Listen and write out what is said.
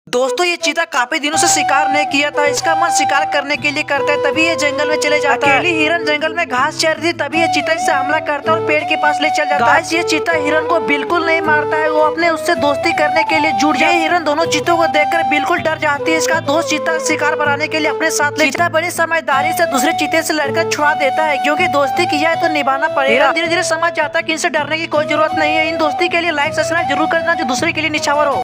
दोस्तों ये चीता काफी दिनों से शिकार नहीं किया था। इसका मन शिकार करने के लिए करता है, तभी ये जंगल में चले जाता है। अकेली हिरन जंगल में घास चर रही थी, तभी ये चीता इससे हमला करता है और पेड़ के पास ले चल जाता है। ये चीता हिरन को बिल्कुल नहीं मारता है, वो अपने उससे दोस्ती करने के लिए जुट जाए। हिरन दोनों चीतों को देखकर बिल्कुल डर जाती है। इसका दोस्त चीता शिकार बनाने के लिए अपने साथ ले। चीता बड़ी समझदारी से दूसरे चीते से लड़कर छुड़ा देता है, क्योंकि दोस्ती किया है तो निभाना पड़ेगा। हिरन धीरे धीरे समझ जाता है कि इनसे डरने की कोई जरूरत नहीं है। इन दोस्ती के लिए लाइक सब्सक्राइब जरूर करना जो दूसरे के लिए निछावर हो।